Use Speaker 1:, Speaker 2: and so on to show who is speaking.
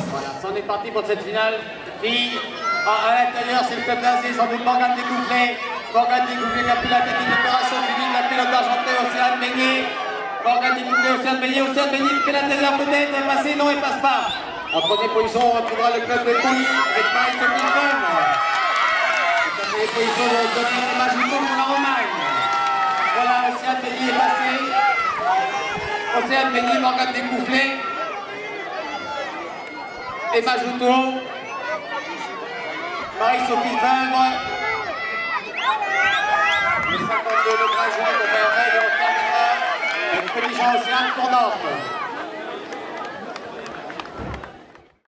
Speaker 1: Voilà, c'en est parti pour cette finale. Filles, à l'intérieur, c'est le club d'Azé, sans doute Morgane Découplé. Morgane Découplé qui a pris la tête d'une opération féminine, la pilote argentée, Océane Beignet. Morgane Découplé, Océane Beignet qui fait l'intérieur peut-être, elle est passée, non, elle passe pas. En première position, on retrouvera le club de Pouille avec Marie-Sophie Lefebvre. En première position, on retrouvera Majouton pour la Romagne. Voilà, Océane Beignet est passée. Océane Beignet, Morgane Découplé. Emma Joutot, Marie-Sophie Lefebvre, le 52, le 13 juillet, on terminera avec Petit Jean Océane Tournoff.